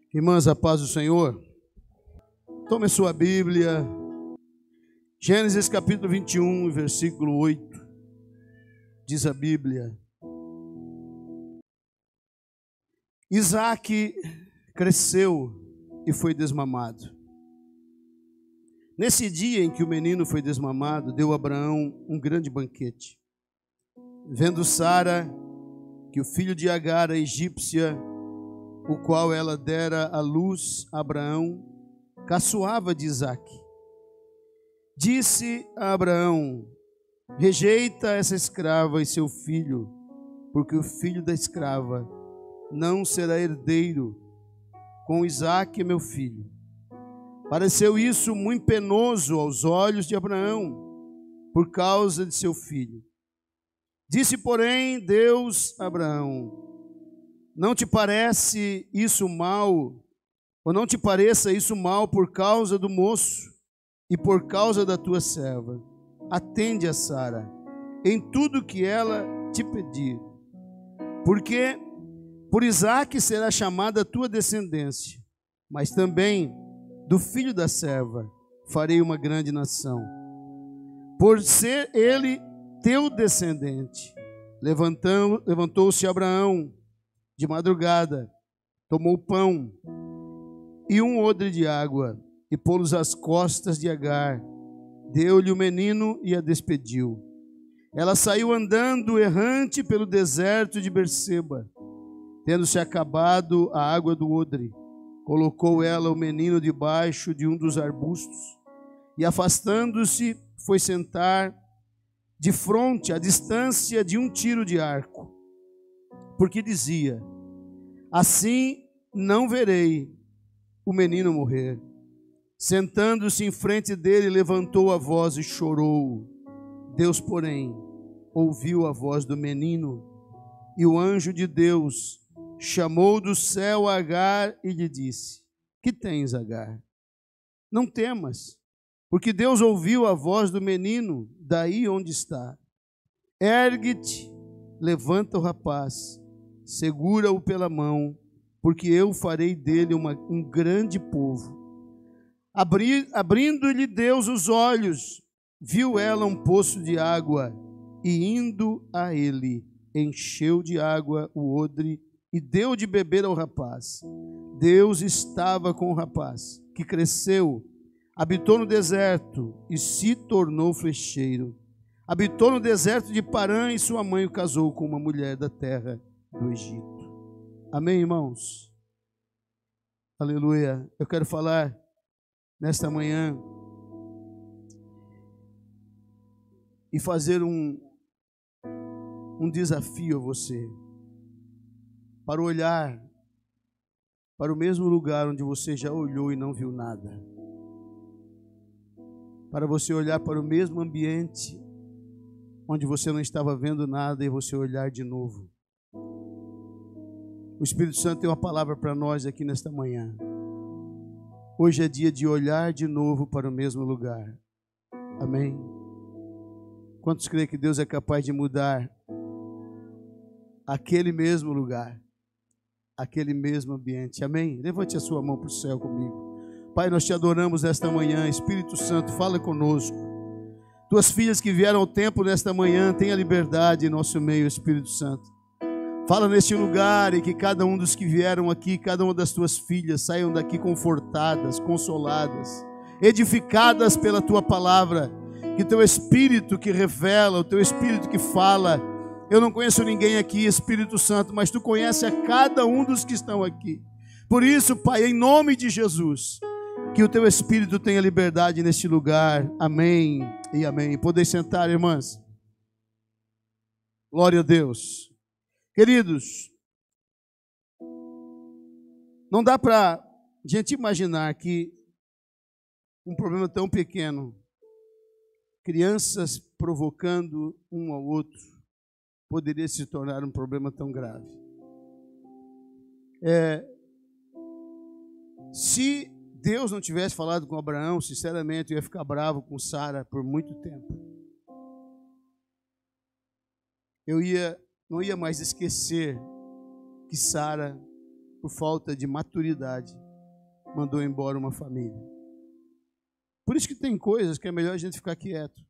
Irmãs, a paz do Senhor. Tome a sua Bíblia. Gênesis capítulo 21, versículo 8. Diz a Bíblia: Isaque cresceu e foi desmamado. Nesse dia em que o menino foi desmamado, deu Abraão um grande banquete. Vendo Sara que o filho de Agar, a egípcia, o qual ela dera à luz a Abraão, caçoava de Isaque. Disse a Abraão: rejeita essa escrava e seu filho, porque o filho da escrava não será herdeiro com Isaque, meu filho. Pareceu isso muito penoso aos olhos de Abraão, por causa de seu filho. Disse, porém, Deus a Abraão: não te parece isso mal, ou não te pareça isso mal por causa do moço e por causa da tua serva. Atende a Sara em tudo que ela te pedir, porque por Isaque será chamada a tua descendência, mas também do filho da serva farei uma grande nação. Por ser ele teu descendente. Levantou-se Abraão de madrugada, tomou pão e um odre de água, e pô-los às costas de Agar, deu-lhe o menino e a despediu. Ela saiu andando errante pelo deserto de Berseba. Tendo-se acabado a água do odre, colocou ela o menino debaixo de um dos arbustos, e afastando-se, foi sentar de fronte, à distância de um tiro de arco, porque dizia: assim não verei o menino morrer. Sentando-se em frente dele, levantou a voz e chorou. Deus, porém, ouviu a voz do menino, e o anjo de Deus chamou do céu Agar e lhe disse: que tens, Agar? Não temas, porque Deus ouviu a voz do menino daí onde está. Ergue-te, levanta o rapaz, segura-o pela mão, porque eu farei dele um grande povo. Abrindo-lhe Deus os olhos, viu ela um poço de água, e indo a ele, encheu de água o odre e deu de beber ao rapaz. Deus estava com o rapaz, que cresceu, habitou no deserto e se tornou flecheiro. Habitou no deserto de Parã, e sua mãe o casou com uma mulher da terra do Egito. Amém, irmãos? Aleluia. Eu quero falar nesta manhã e fazer um desafio a você, para olhar para o mesmo lugar onde você já olhou e não viu nada. Para você olhar para o mesmo ambiente onde você não estava vendo nada e você olhar de novo. O Espírito Santo tem uma palavra para nós aqui nesta manhã. Hoje é dia de olhar de novo para o mesmo lugar. Amém? Quantos creem que Deus é capaz de mudar aquele mesmo lugar, aquele mesmo ambiente? Amém? Levante a sua mão para o céu comigo. Pai, nós te adoramos nesta manhã. Espírito Santo, fala conosco. Tuas filhas que vieram ao templo nesta manhã, tenha liberdade em nosso meio, Espírito Santo. Fala neste lugar e que cada um dos que vieram aqui, cada uma das tuas filhas, saiam daqui confortadas, consoladas, edificadas pela tua palavra. Que teu Espírito que revela, o teu Espírito que fala. Eu não conheço ninguém aqui, Espírito Santo, mas tu conheces a cada um dos que estão aqui. Por isso, Pai, em nome de Jesus, que o teu Espírito tenha liberdade neste lugar. Amém e amém. Podem sentar, irmãs. Glória a Deus. Queridos, não dá para a gente imaginar que um problema tão pequeno, crianças provocando um ao outro, poderia se tornar um problema tão grave. Se Deus não tivesse falado com Abraão, sinceramente, eu ia ficar bravo com Sara por muito tempo. Eu não ia mais esquecer que Sara por falta de maturidade, mandou embora uma família. Por isso que tem coisas que é melhor a gente ficar quieto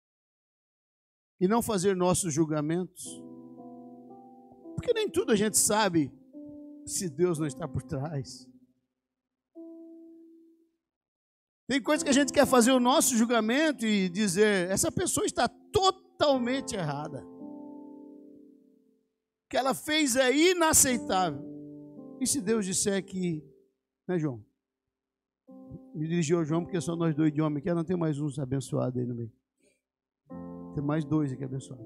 e não fazer nossos julgamentos, porque nem tudo a gente sabe se Deus não está por trás. Tem coisas que a gente quer fazer o nosso julgamento e dizer, essa pessoa está totalmente errada. O que ela fez é inaceitável. E se Deus disser que, né, João? Me dirigiu ao João, porque só nós dois de homem aqui, não tem mais uns abençoados aí no meio. Tem mais dois aqui abençoados.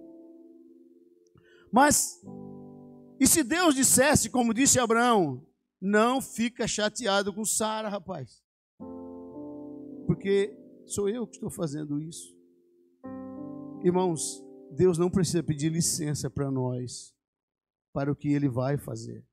Mas, e se Deus dissesse, como disse Abraão, não fica chateado com Sara, rapaz. Porque sou eu que estou fazendo isso. Irmãos, Deus não precisa pedir licença para nós, para o que Ele vai fazer.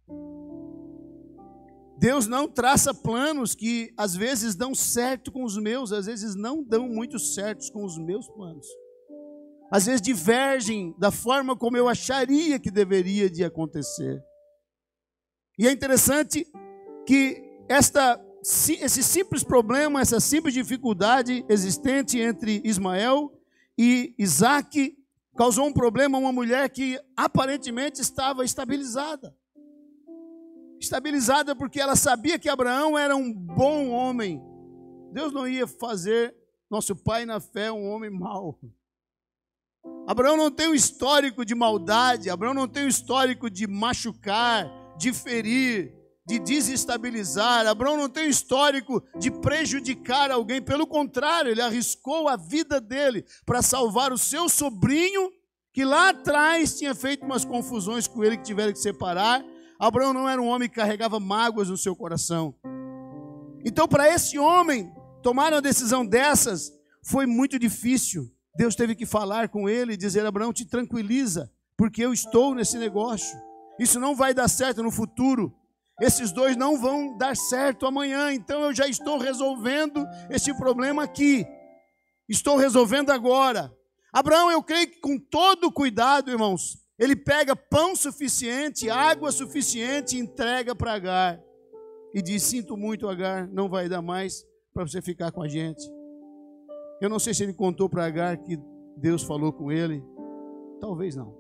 Deus não traça planos que às vezes dão certo com os meus, às vezes não dão muito certos com os meus planos. Às vezes divergem da forma como eu acharia que deveria de acontecer. E é interessante que esse simples problema, essa simples dificuldade existente entre Ismael e Isaque, causou um problema a uma mulher que aparentemente estava estabilizada. Estabilizada porque ela sabia que Abraão era um bom homem. Deus não ia fazer nosso pai na fé um homem mau. Abraão não tem um histórico de maldade, Abraão não tem um histórico de machucar, de ferir, de desestabilizar. Abraão não tem um histórico de prejudicar alguém, pelo contrário, ele arriscou a vida dele para salvar o seu sobrinho, que lá atrás tinha feito umas confusões com ele, que tiveram que separar. Abraão não era um homem que carregava mágoas no seu coração. Então, para esse homem tomar uma decisão dessas, foi muito difícil. Deus teve que falar com ele e dizer, Abraão, te tranquiliza, porque eu estou nesse negócio. Isso não vai dar certo no futuro. Esses dois não vão dar certo amanhã. Então eu já estou resolvendo esse problema aqui. Estou resolvendo agora. Abraão, eu creio que com todo cuidado, irmãos, ele pega pão suficiente, água suficiente e entrega para Agar. E diz, sinto muito, Agar, não vai dar mais para você ficar com a gente. Eu não sei se ele contou para Agar que Deus falou com ele. Talvez não.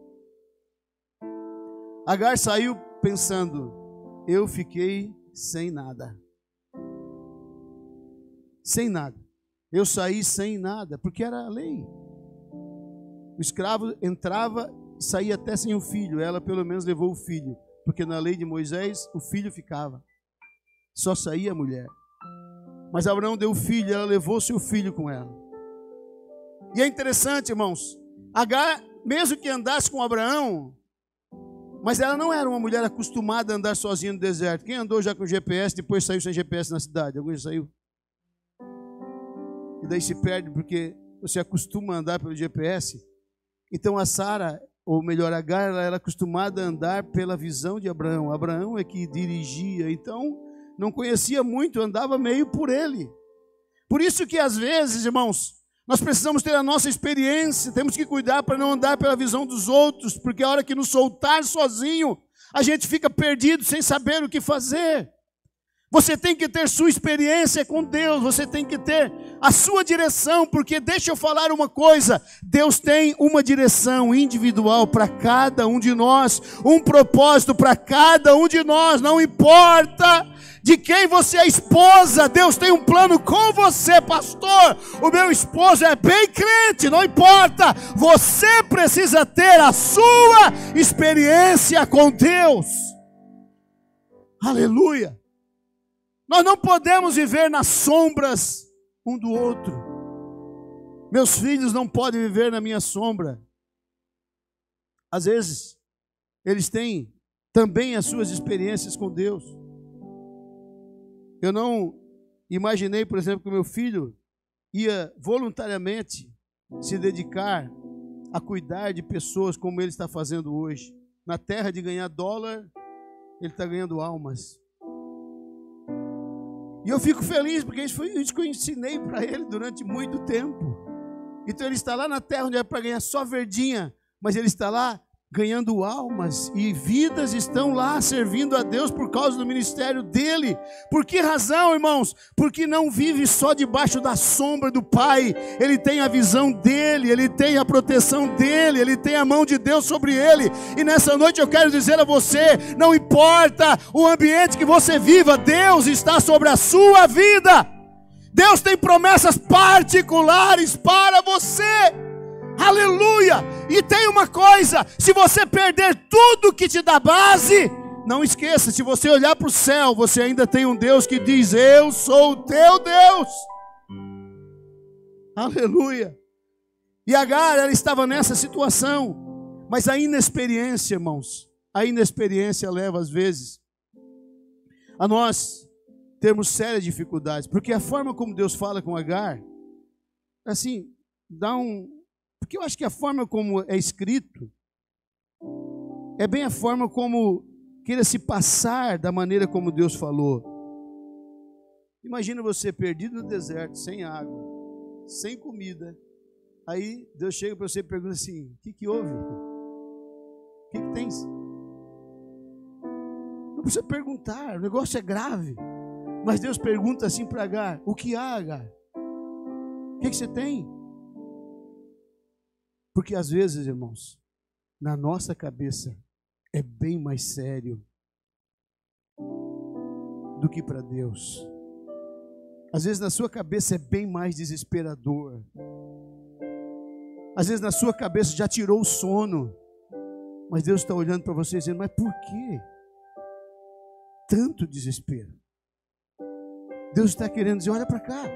Agar saiu pensando, eu fiquei sem nada. Sem nada. Eu saí sem nada, porque era a lei. O escravo entrava e saía até sem o filho. Ela pelo menos levou o filho, porque na lei de Moisés o filho ficava. Só saía a mulher. Mas Abraão deu o filho, ela levou seu filho com ela. E é interessante, irmãos, Agar, mesmo que andasse com Abraão, mas ela não era uma mulher acostumada a andar sozinha no deserto. Quem andou já com GPS, depois saiu sem GPS na cidade? Alguém já saiu? E daí se perde porque você acostuma a andar pelo GPS. Então a Sara, ou melhor, Agar, ela era acostumada a andar pela visão de Abraão. Abraão é que dirigia, então não conhecia muito, andava meio por ele. Por isso que às vezes, irmãos, nós precisamos ter a nossa experiência, temos que cuidar para não andar pela visão dos outros, porque a hora que nos soltar sozinho, a gente fica perdido sem saber o que fazer. Você tem que ter sua experiência com Deus, você tem que ter a sua direção, porque deixa eu falar uma coisa, Deus tem uma direção individual para cada um de nós, um propósito para cada um de nós, não importa de quem você é esposa, Deus tem um plano com você, pastor. O meu esposo é bem crente, não importa, você precisa ter a sua experiência com Deus. Aleluia. Nós não podemos viver nas sombras um do outro. Meus filhos não podem viver na minha sombra. Às vezes, eles têm também as suas experiências com Deus. Eu não imaginei, por exemplo, que o meu filho ia voluntariamente se dedicar a cuidar de pessoas como ele está fazendo hoje. Na terra de ganhar dólar, ele está ganhando almas. E eu fico feliz, porque isso foi isso que eu ensinei para ele durante muito tempo. Então ele está lá na terra onde é para ganhar só verdinha, mas ele está lá ganhando almas, e vidas estão lá servindo a Deus por causa do ministério dele. Por que razão, irmãos? Porque não vive só debaixo da sombra do Pai. Ele tem a visão dele, ele tem a proteção dele, ele tem a mão de Deus sobre ele. E nessa noite eu quero dizer a você, não importa o ambiente que você viva, Deus está sobre a sua vida. Deus tem promessas particulares para você. Aleluia! E tem uma coisa: se você perder tudo que te dá base, não esqueça, se você olhar para o céu, você ainda tem um Deus que diz: eu sou o teu Deus. Aleluia! E Agar, ela estava nessa situação, mas a inexperiência, irmãos, a inexperiência leva às vezes a nós termos sérias dificuldades, porque a forma como Deus fala com Agar, assim, porque eu acho que a forma como é escrito é bem a forma como queira se passar da maneira como Deus falou. Imagina você perdido no deserto, sem água, sem comida. Aí Deus chega para você e pergunta assim: o que houve? O que tens? Não precisa perguntar, o negócio é grave. Mas Deus pergunta assim para Agar: o que há, Agar? O que você tem? Porque às vezes, irmãos, na nossa cabeça é bem mais sério do que para Deus. Às vezes na sua cabeça é bem mais desesperador. Às vezes na sua cabeça já tirou o sono. Mas Deus está olhando para você e dizendo: mas por que tanto desespero? Deus está querendo dizer: olha para cá.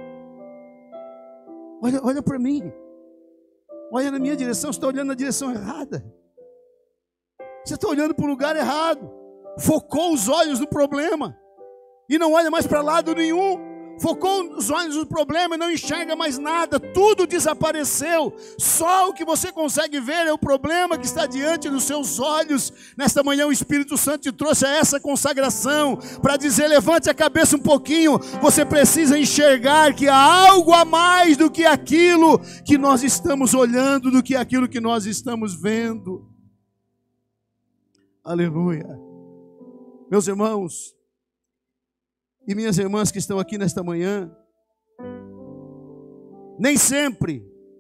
Olha para mim. Olha na minha direção. Você está olhando na direção errada. Você está olhando para o lugar errado. Focou os olhos no problema e não olha mais para lado nenhum. Focou os olhos no problema e não enxerga mais nada. Tudo desapareceu. Só o que você consegue ver é o problema que está diante dos seus olhos. Nesta manhã o Espírito Santo te trouxe a essa consagração para dizer: levante a cabeça um pouquinho. Você precisa enxergar que há algo a mais do que aquilo que nós estamos olhando, do que aquilo que nós estamos vendo. Aleluia. Meus irmãos e minhas irmãs que estão aqui nesta manhã, nem sempre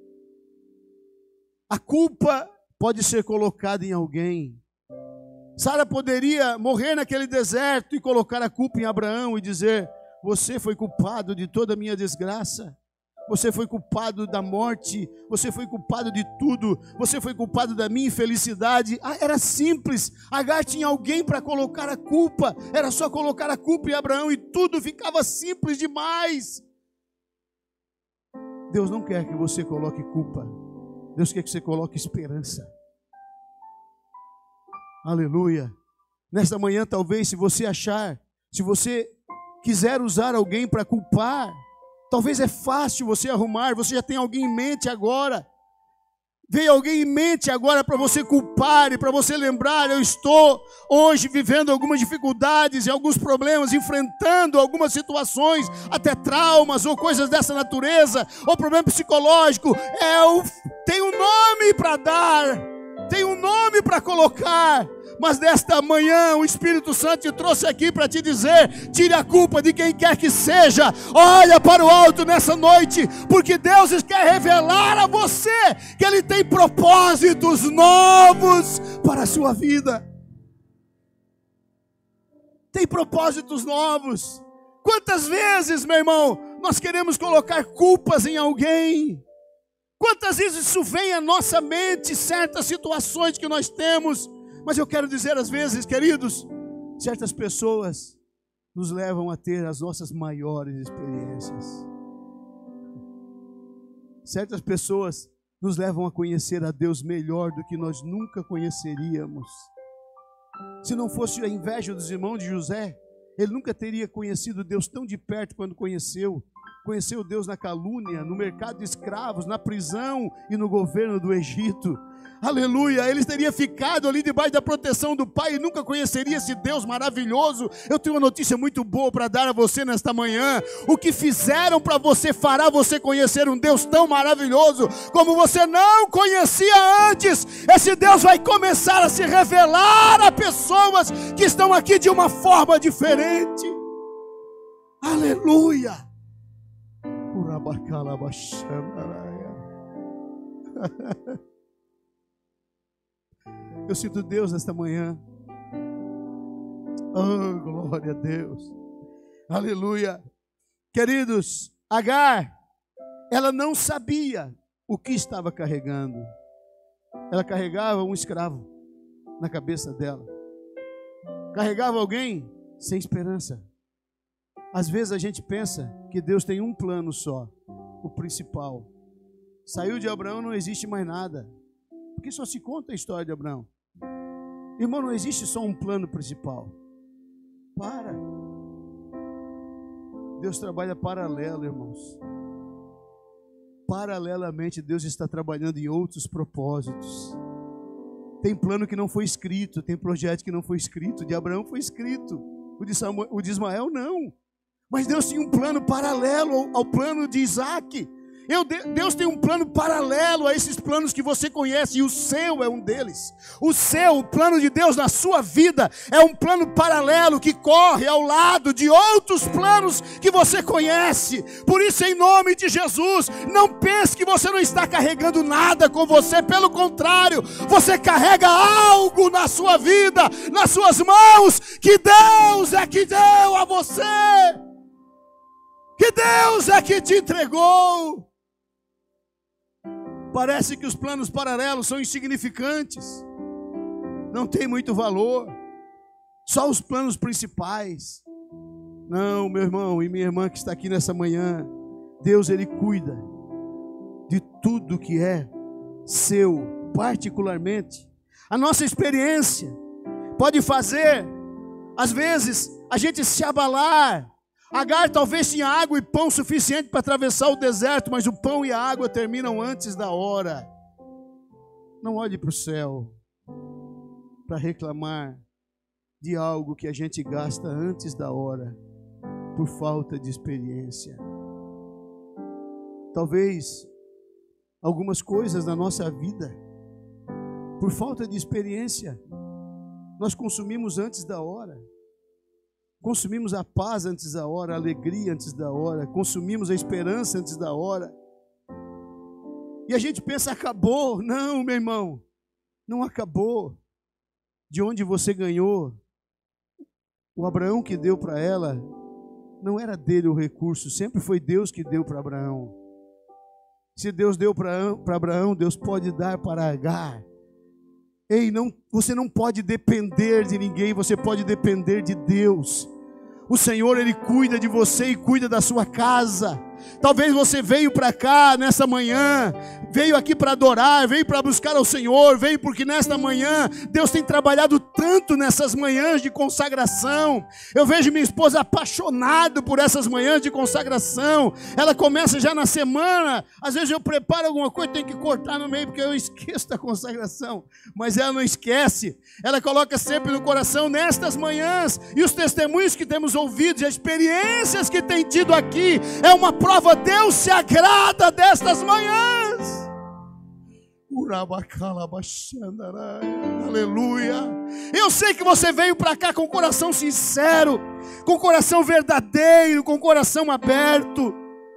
a culpa pode ser colocada em alguém. Sara poderia morrer naquele deserto e colocar a culpa em Abraão e dizer: você foi culpado de toda a minha desgraça, você foi culpado da morte, você foi culpado de tudo, você foi culpado da minha infelicidade. Era simples. Agar tinha alguém para colocar a culpa, era só colocar a culpa em Abraão e tudo ficava simples demais. Deus não quer que você coloque culpa, Deus quer que você coloque esperança. Aleluia. Nesta manhã, talvez, se você quiser usar alguém para culpar, talvez é fácil você arrumar, você já tem alguém em mente agora. Veio alguém em mente agora para você culpar e para você lembrar: eu estou hoje vivendo algumas dificuldades e alguns problemas, enfrentando algumas situações, até traumas ou coisas dessa natureza, ou problema psicológico. Tem um nome para dar, tem um nome para colocar. Mas nesta manhã o Espírito Santo te trouxe aqui para te dizer: tire a culpa de quem quer que seja, olha para o alto nessa noite, porque Deus quer revelar a você que Ele tem propósitos novos para a sua vida. Tem propósitos novos. Quantas vezes, meu irmão, nós queremos colocar culpas em alguém? Quantas vezes isso vem à nossa mente, certas situações que nós temos? Mas eu quero dizer, às vezes, queridos, certas pessoas nos levam a ter as nossas maiores experiências. Certas pessoas nos levam a conhecer a Deus melhor do que nós nunca conheceríamos. Se não fosse a inveja dos irmãos de José, ele nunca teria conhecido Deus tão de perto quando conheceu. conheceu Deus na calúnia, no mercado de escravos, na prisão e no governo do Egito. Aleluia, ele teria ficado ali debaixo da proteção do Pai e nunca conheceria esse Deus maravilhoso. Eu tenho uma notícia muito boa para dar a você nesta manhã. O que fizeram para você fará você conhecer um Deus tão maravilhoso como você não conhecia antes. Esse Deus vai começar a se revelar a pessoas que estão aqui de uma forma diferente. Aleluia. Eu sinto Deus nesta manhã. Oh, glória a Deus. Aleluia. Queridos, Agar, ela não sabia o que estava carregando. Ela carregava um escravo na cabeça dela. Carregava alguém sem esperança. Às vezes a gente pensa que Deus tem um plano só, o principal. Saiu de Abraão, não existe mais nada. Porque só se conta a história de Abraão. Irmão, não existe só um plano principal. Para. Deus trabalha paralelo, irmãos. Paralelamente, Deus está trabalhando em outros propósitos. Tem plano que não foi escrito, tem projeto que não foi escrito. O de Abraão foi escrito, o de Ismael não. Mas Deus tinha um plano paralelo ao plano de Isaac. Deus tem um plano paralelo a esses planos que você conhece, e o seu é um deles. O plano de Deus na sua vida é um plano paralelo que corre ao lado de outros planos que você conhece. Por isso, em nome de Jesus, não pense que você não está carregando nada com você. Pelo contrário, você carrega algo na sua vida, nas suas mãos, que Deus é que deu a você, que Deus é que te entregou. Parece que os planos paralelos são insignificantes, não tem muito valor, só os planos principais. Não, meu irmão e minha irmã que está aqui nessa manhã, Deus, Ele cuida de tudo que é seu, particularmente. A nossa experiência pode fazer, às vezes, a gente se abalar. Agar talvez tinha água e pão suficiente para atravessar o deserto, mas o pão e a água terminam antes da hora. Não olhe para o céu para reclamar de algo que a gente gasta antes da hora, por falta de experiência. Talvez algumas coisas na nossa vida, por falta de experiência, nós consumimos antes da hora. Consumimos a paz antes da hora, a alegria antes da hora, consumimos a esperança antes da hora. E a gente pensa, acabou. Não, meu irmão, não acabou. De onde você ganhou, o Abraão que deu para ela, não era dele o recurso, sempre foi Deus que deu para Abraão. Se Deus deu para Abraão, Deus pode dar para Agar. Ei, você não pode depender de ninguém, você pode depender de Deus. O Senhor, Ele cuida de você e cuida da sua casa. Talvez você veio para cá nessa manhã, veio aqui para adorar, veio para buscar ao Senhor, veio porque nesta manhã Deus tem trabalhado tanto nessas manhãs de consagração. Eu vejo minha esposa apaixonada por essas manhãs de consagração. Ela começa já na semana, às vezes eu preparo alguma coisa, tenho que cortar no meio porque eu esqueço da consagração, mas ela não esquece. Ela coloca sempre no coração nestas manhãs, e os testemunhos que temos ouvido, as experiências que tem tido aqui, é uma prova. Deus se agrada destas manhãs. Aleluia. Eu sei que você veio para cá com coração sincero, com coração verdadeiro, com coração aberto.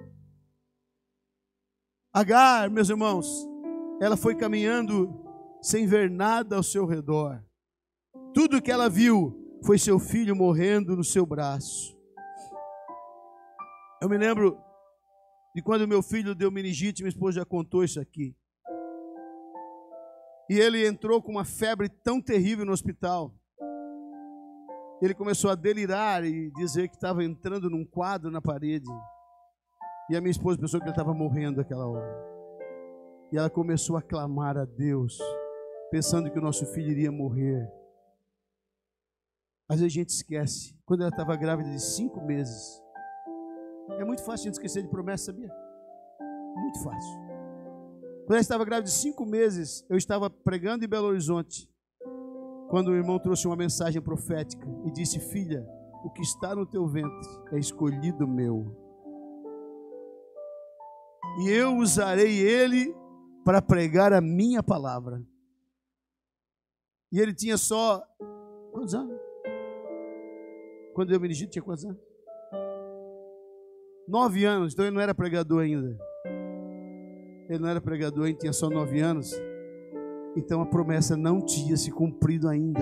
Agar, meus irmãos, ela foi caminhando sem ver nada ao seu redor. Tudo que ela viu foi seu filho morrendo no seu braço. Eu me lembro de quando meu filho deu meningite, minha esposa já contou isso aqui. E ele entrou com uma febre tão terrível no hospital. Ele começou a delirar e dizer que estava entrando num quadro na parede. E a minha esposa pensou que ele estava morrendo naquela hora. E ela começou a clamar a Deus, pensando que o nosso filho iria morrer. Às vezes a gente esquece. Quando ela estava grávida de 5 meses, É muito fácil a gente esquecer de promessa, sabia? Muito fácil. Quando eu estava grávida de 5 meses, eu estava pregando em Belo Horizonte, quando o irmão trouxe uma mensagem profética e disse: filha, o que está no teu ventre é escolhido meu, e eu usarei ele para pregar a minha palavra. E ele tinha só quantos anos? Quando eu me dirigi, tinha quantos anos? 9 anos, então ele não era pregador ainda. Ele não era pregador ainda, tinha só 9 anos. Então a promessa não tinha se cumprido ainda.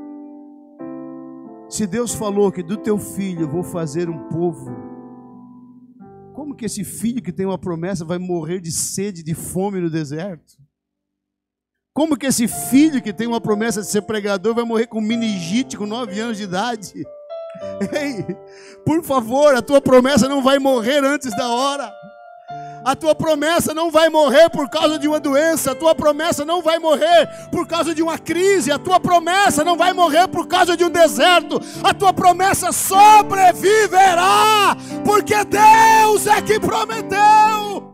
Se Deus falou que do teu filho eu vou fazer um povo, como que esse filho que tem uma promessa vai morrer de sede, de fome no deserto? Como que esse filho que tem uma promessa de ser pregador vai morrer com meningite com 9 anos de idade? Ei, por favor, a tua promessa não vai morrer antes da hora. A tua promessa não vai morrer por causa de uma doença. A tua promessa não vai morrer por causa de uma crise. A tua promessa não vai morrer por causa de um deserto. A tua promessa sobreviverá, porque Deus é que prometeu.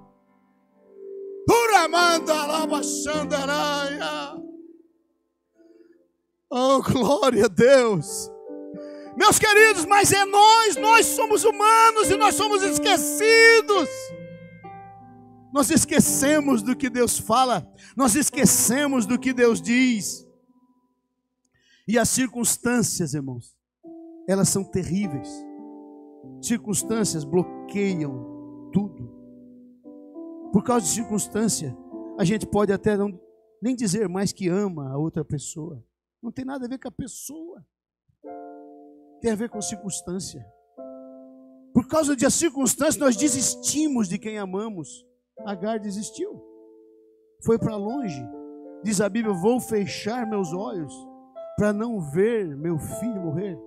Oh, glória a Deus. Meus queridos, mas é nós somos humanos e nós somos esquecidos. Nós esquecemos do que Deus fala, nós esquecemos do que Deus diz. E as circunstâncias, irmãos, elas são terríveis. Circunstâncias bloqueiam tudo. Por causa de circunstância, a gente pode até nem dizer mais que ama a outra pessoa. Não tem nada a ver com a pessoa. Tem a ver com circunstância. Por causa de circunstância, nós desistimos de quem amamos. Agar desistiu, foi para longe. Diz a Bíblia: vou fechar meus olhos para não ver meu filho morrer.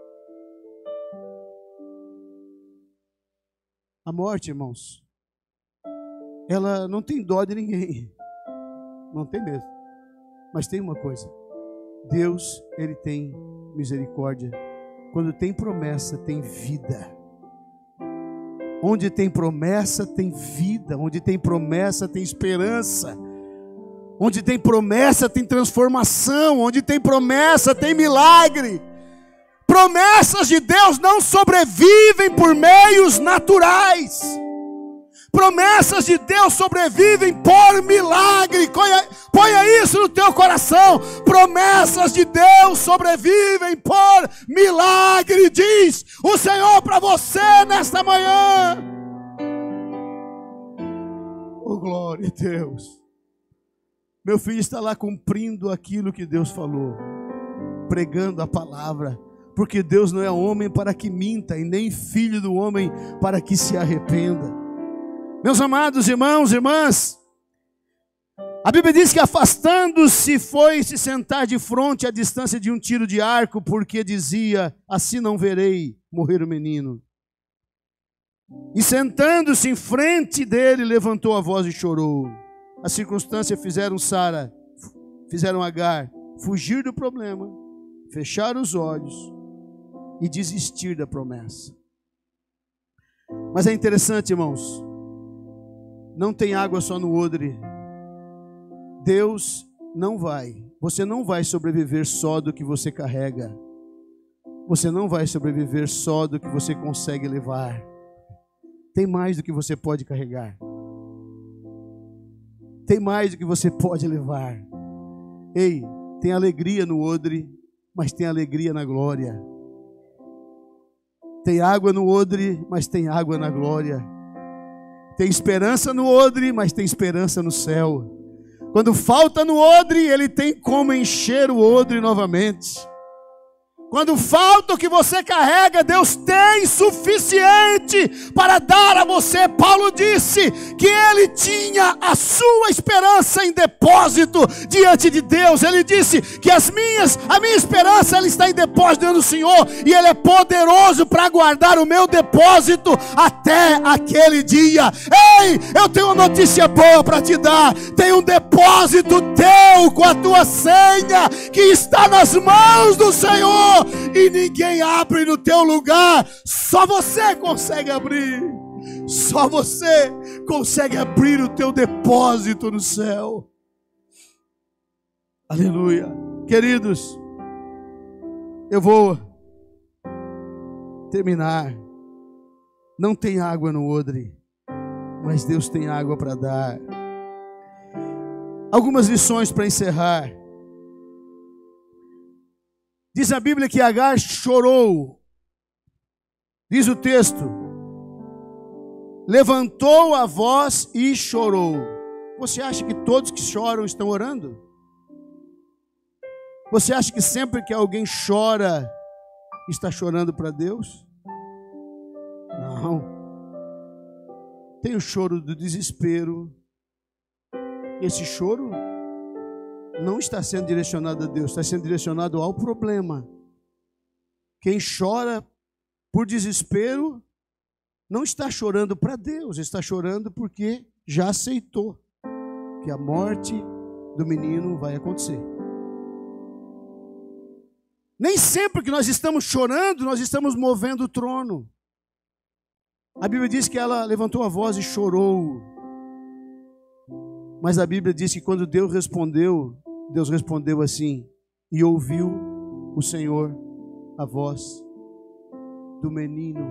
A morte, irmãos, ela não tem dó de ninguém, não tem mesmo. Mas tem uma coisa: Deus, Ele tem misericórdia. Quando tem promessa, tem vida. Onde tem promessa, tem vida. Onde tem promessa, tem esperança. Onde tem promessa, tem transformação. Onde tem promessa, tem milagre. Promessas de Deus não sobrevivem por meios naturais. Promessas de Deus sobrevivem por milagre. Ponha isso no teu coração. Promessas de Deus sobrevivem por milagre, diz o Senhor para você nesta manhã. Oh, glória a Deus. Meu filho está lá cumprindo aquilo que Deus falou, pregando a palavra, porque Deus não é homem para que minta, e nem filho do homem para que se arrependa. Meus amados irmãos e irmãs, a Bíblia diz que afastando-se foi se sentar de frente à distância de um tiro de arco, porque dizia: assim não verei morrer o menino. E sentando-se em frente dele, levantou a voz e chorou. As circunstâncias fizeram Agar fugir do problema, fechar os olhos e desistir da promessa. Mas é interessante, irmãos, não tem água só no odre. Você não vai sobreviver só do que você carrega. Você não vai sobreviver só do que você consegue levar. Tem mais do que você pode carregar. Tem mais do que você pode levar. Ei, tem alegria no odre, mas tem alegria na glória. Tem água no odre, mas tem água na glória. Tem esperança no odre, mas tem esperança no céu. Quando falta no odre, Ele tem como encher o odre novamente. Quando falta o que você carrega, Deus tem suficiente para dar a você. Paulo disse que ele tinha a sua esperança em depósito diante de Deus. Ele disse que a minha esperança ela está em depósito diante do Senhor, e Ele é poderoso para guardar o meu depósito até aquele dia. Ei, eu tenho uma notícia boa para te dar. Tem um depósito teu com a tua senha que está nas mãos do Senhor. e ninguém abre no teu lugar. Só você consegue abrir. Só você consegue abrir o teu depósito no céu. Aleluia. Queridos, eu vou terminar. Não tem água no odre, mas Deus tem água para dar. Algumas lições para encerrar. Diz a Bíblia que Agar chorou. Diz o texto: levantou a voz e chorou. Você acha que todos que choram estão orando? Você acha que sempre que alguém chora, está chorando para Deus? Não. Tem o choro do desespero. Esse choro não está sendo direcionado a Deus, está sendo direcionado ao problema. Quem chora por desespero não está chorando para Deus, está chorando porque já aceitou que a morte do menino vai acontecer. Nem sempre que nós estamos chorando, nós estamos movendo o trono. A Bíblia diz que ela levantou a voz e chorou. Mas a Bíblia diz que quando Deus respondeu assim: e ouviu o Senhor a voz do menino.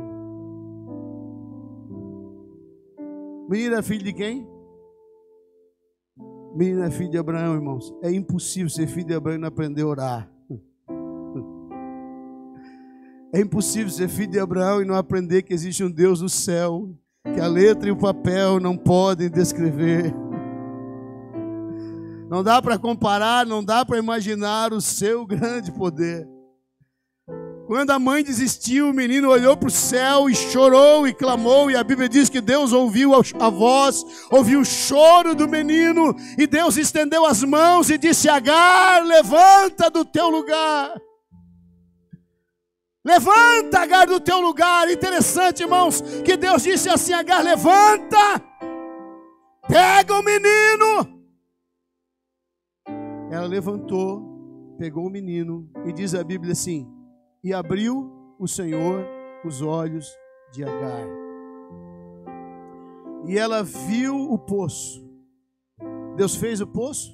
Menino é filho de quem? Menino é filho de Abraão, irmãos. É impossível ser filho de Abraão e não aprender a orar. É impossível ser filho de Abraão e não aprender que existe um Deus no céu, que a letra e o papel não podem descrever. Não dá para comparar, não dá para imaginar o seu grande poder. Quando a mãe desistiu, o menino olhou para o céu e chorou e clamou, e a Bíblia diz que Deus ouviu a voz, ouviu o choro do menino, e Deus estendeu as mãos e disse: Agar, levanta do teu lugar. Levanta, Agar, do teu lugar. Interessante, irmãos, que Deus disse assim: Agar, levanta, pega o menino. Ela levantou, pegou o menino, e diz a Bíblia assim: e abriu o Senhor os olhos de Agar, e ela viu o poço. Deus fez o poço?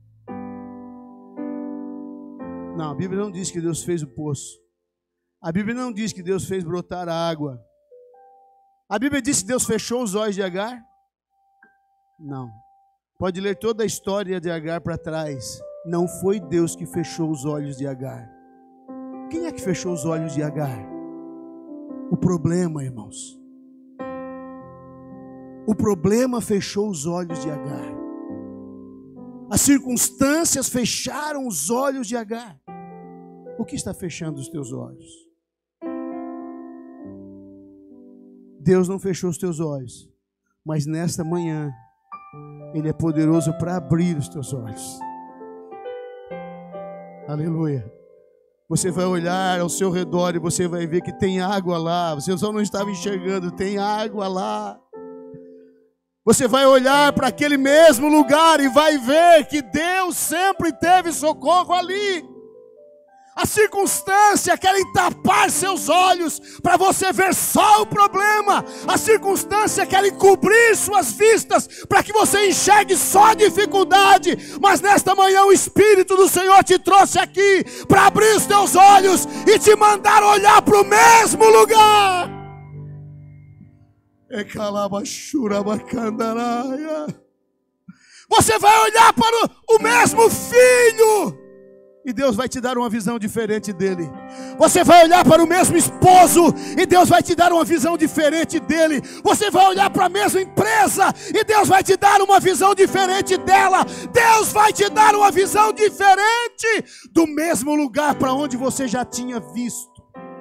Não, a Bíblia não diz que Deus fez o poço. A Bíblia não diz que Deus fez brotar a água. A Bíblia diz que Deus fechou os olhos de Agar? Não. Pode ler toda a história de Agar para trás. Não foi Deus que fechou os olhos de Agar. Quem é que fechou os olhos de Agar? O problema, irmãos. O problema fechou os olhos de Agar. As circunstâncias fecharam os olhos de Agar. O que está fechando os teus olhos? Deus não fechou os teus olhos, mas nesta manhã Ele é poderoso para abrir os teus olhos. Aleluia. Você vai olhar ao seu redor e você vai ver que tem água lá. Você só não estava enxergando, tem água lá. Você vai olhar para aquele mesmo lugar e vai ver que Deus sempre teve socorro ali. A circunstância querem tapar seus olhos para você ver só o problema. A circunstância querem cobrir suas vistas para que você enxergue só a dificuldade. Mas nesta manhã o Espírito do Senhor te trouxe aqui para abrir os teus olhos e te mandar olhar para o mesmo lugar. Você vai olhar para o mesmo filho. E Deus vai te dar uma visão diferente dele. Você vai olhar para o mesmo esposo e Deus vai te dar uma visão diferente dele. Você vai olhar para a mesma empresa e Deus vai te dar uma visão diferente dela. Deus vai te dar uma visão diferente do mesmo lugar para onde você já tinha visto.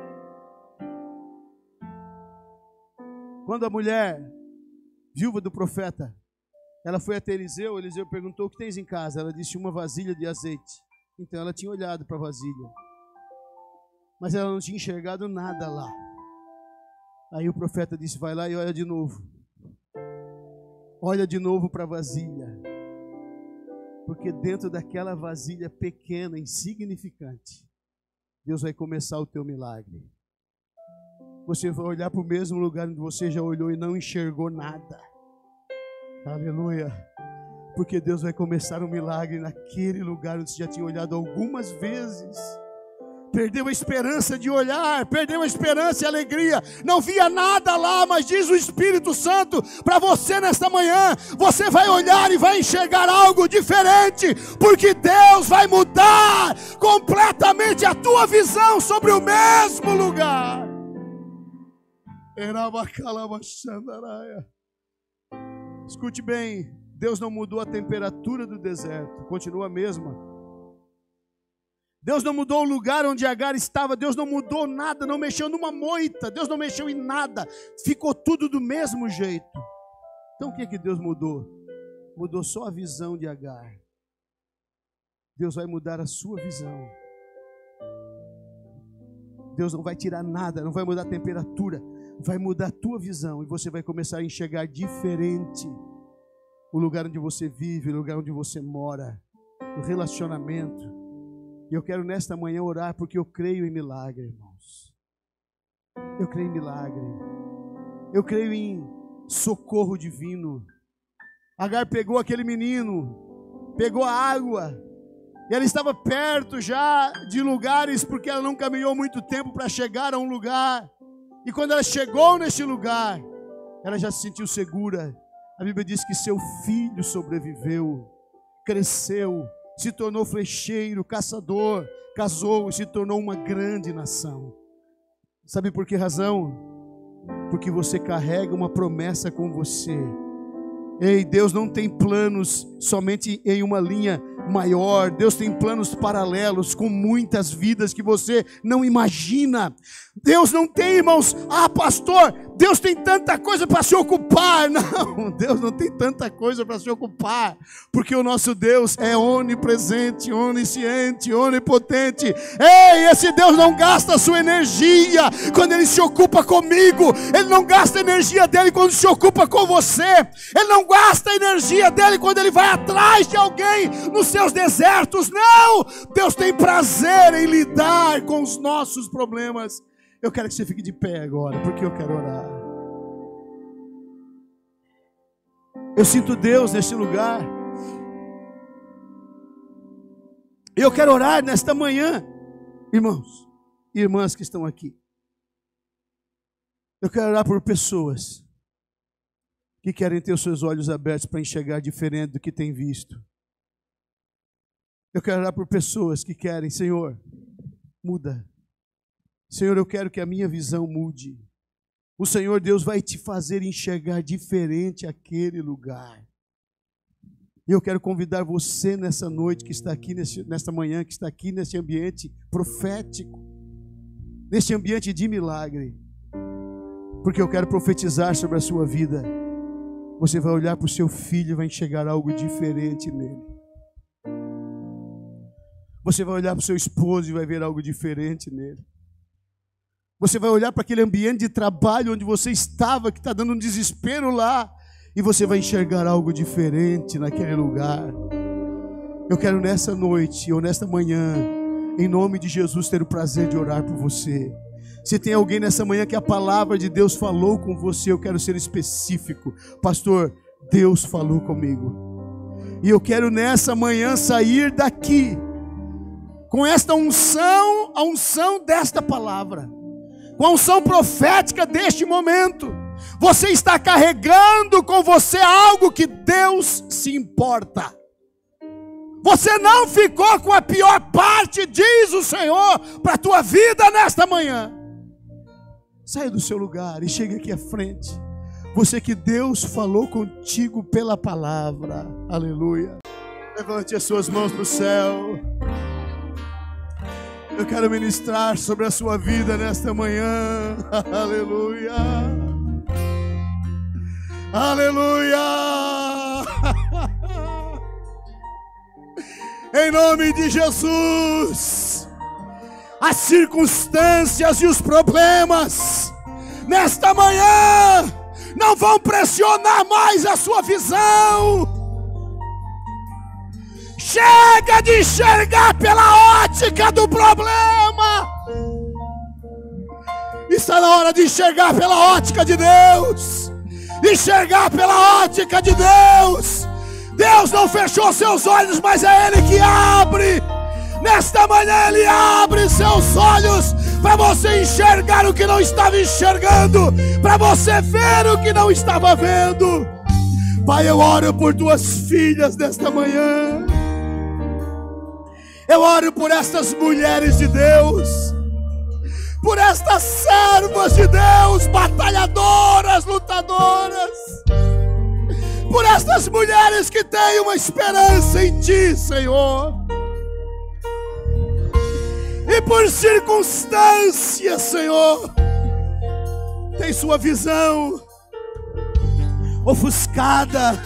Quando a mulher, viúva do profeta, ela foi até Eliseu, Eliseu perguntou: o que tens em casa? Ela disse: uma vasilha de azeite. Então ela tinha olhado para a vasilha, mas ela não tinha enxergado nada lá. Aí o profeta disse: vai lá e olha de novo. Olha de novo para a vasilha. Porque dentro daquela vasilha pequena, insignificante, Deus vai começar o teu milagre. Você vai olhar para o mesmo lugar onde você já olhou e não enxergou nada. Aleluia. Porque Deus vai começar um milagre naquele lugar onde você já tinha olhado algumas vezes. Perdeu a esperança de olhar, perdeu a esperança e a alegria, não via nada lá, mas diz o Espírito Santo para você nesta manhã: você vai olhar e vai enxergar algo diferente, porque Deus vai mudar completamente a tua visão sobre o mesmo lugar. Escute bem, Deus não mudou a temperatura do deserto, continua a mesma. Deus não mudou o lugar onde Agar estava, Deus não mudou nada, não mexeu numa moita, Deus não mexeu em nada, ficou tudo do mesmo jeito. Então o que Deus mudou? Mudou só a visão de Agar. Deus vai mudar a sua visão. Deus não vai tirar nada, não vai mudar a temperatura, vai mudar a tua visão, e você vai começar a enxergar diferente o lugar onde você vive, o lugar onde você mora, o relacionamento. E eu quero nesta manhã orar, porque eu creio em milagre, irmãos. Eu creio em milagre. Eu creio em socorro divino. Agar pegou aquele menino, pegou a água, e ela estava perto já de lugares, porque ela não caminhou muito tempo para chegar a um lugar. E quando ela chegou neste lugar, ela já se sentiu segura. A Bíblia diz que seu filho sobreviveu, cresceu, se tornou flecheiro, caçador, casou e se tornou uma grande nação. Sabe por que razão? Porque você carrega uma promessa com você. Ei, Deus não tem planos somente em uma linha maior. Deus tem planos paralelos com muitas vidas que você não imagina. Deus não tem, irmãos, pastor, Deus tem tanta coisa para se ocupar. Não, Deus não tem tanta coisa para se ocupar, porque o nosso Deus é onipresente, onisciente, onipotente. Ei, esse Deus não gasta a sua energia quando Ele se ocupa comigo. Ele não gasta a energia dele quando se ocupa com você. Ele não gasta a energia dele quando Ele vai atrás de alguém nos seus desertos. Não, Deus tem prazer em lidar com os nossos problemas. Eu quero que você fique de pé agora, porque eu quero orar. Eu sinto Deus neste lugar. Eu quero orar nesta manhã, irmãos e irmãs que estão aqui. Eu quero orar por pessoas que querem ter os seus olhos abertos para enxergar diferente do que tem visto. Eu quero orar por pessoas que querem: Senhor, muda. Senhor, eu quero que a minha visão mude. O Senhor Deus vai te fazer enxergar diferente aquele lugar. Eu quero convidar você nessa noite que está aqui, nesta manhã, que está aqui nesse ambiente profético, neste ambiente de milagre, porque eu quero profetizar sobre a sua vida. Você vai olhar para o seu filho e vai enxergar algo diferente nele. Você vai olhar para o seu esposo e vai ver algo diferente nele. Você vai olhar para aquele ambiente de trabalho onde você estava, que está dando um desespero lá, e você vai enxergar algo diferente naquele lugar. Eu quero nessa noite, ou nesta manhã, em nome de Jesus, ter o prazer de orar por você. Se tem alguém nessa manhã que a palavra de Deus falou com você, eu quero ser específico. Pastor, Deus falou comigo. E eu quero nessa manhã sair daqui com esta unção, a unção desta palavra, com a unção profética deste momento. Você está carregando com você algo que Deus se importa. Você não ficou com a pior parte, diz o Senhor, para a tua vida nesta manhã. Saia do seu lugar e chegue aqui à frente. Você que Deus falou contigo pela palavra. Aleluia. Levante as suas mãos para o céu. Eu quero ministrar sobre a sua vida nesta manhã. Aleluia. Aleluia. Em nome de Jesus. As circunstâncias e os problemas nesta manhã não vão pressionar mais a sua visão. Chega de enxergar pela ótica do problema. Está na hora de enxergar pela ótica de Deus. Enxergar pela ótica de Deus. Deus não fechou seus olhos, mas é Ele que abre. Nesta manhã Ele abre seus olhos para você enxergar o que não estava enxergando, para você ver o que não estava vendo. Pai, eu oro por tuas filhas nesta manhã. Eu oro por estas mulheres de Deus, por estas servas de Deus, batalhadoras, lutadoras, por estas mulheres que têm uma esperança em Ti, Senhor. E por circunstâncias, Senhor, tem sua visão ofuscada.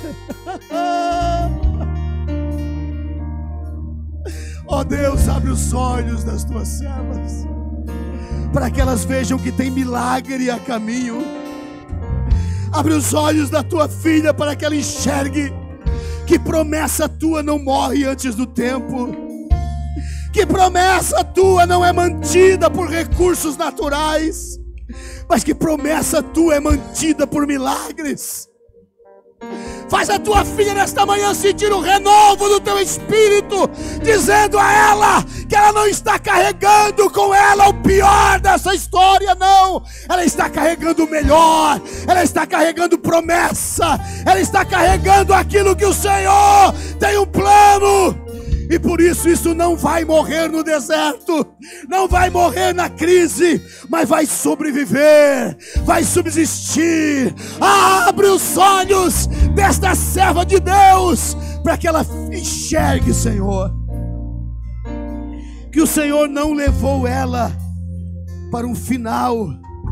Ó Deus, abre os olhos das tuas servas, para que elas vejam que tem milagre a caminho. Abre os olhos da tua filha para que ela enxergue que promessa tua não morre antes do tempo, que promessa tua não é mantida por recursos naturais, mas que promessa tua é mantida por milagres. Faz a tua filha nesta manhã sentir o renovo do teu espírito, dizendo a ela que ela não está carregando com ela o pior dessa história, não. Ela está carregando o melhor, ela está carregando promessa, ela está carregando aquilo que o Senhor tem um plano. E por isso não vai morrer no deserto, não vai morrer na crise, mas vai sobreviver, vai subsistir. Abre os olhos desta serva de Deus, para que ela enxergue, Senhor, que o Senhor não levou ela para um final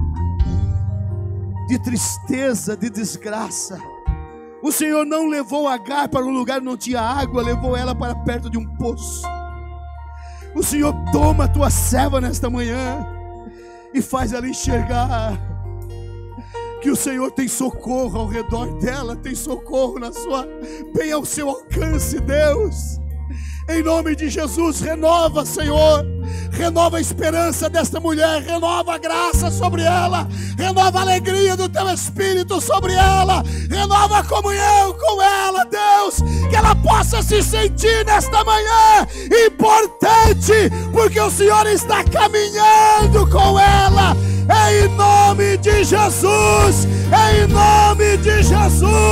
de tristeza, de desgraça. O Senhor não levou Agar para um lugar que não tinha água, levou ela para perto de um poço. O Senhor toma a tua serva nesta manhã e faz ela enxergar que o Senhor tem socorro ao redor dela, tem socorro bem ao seu alcance, Deus. Em nome de Jesus, renova, Senhor, renova a esperança desta mulher, renova a graça sobre ela, renova a alegria do teu Espírito sobre ela, renova a comunhão com ela, Deus, que ela possa se sentir nesta manhã importante, porque o Senhor está caminhando com ela, em nome de Jesus, em nome de Jesus.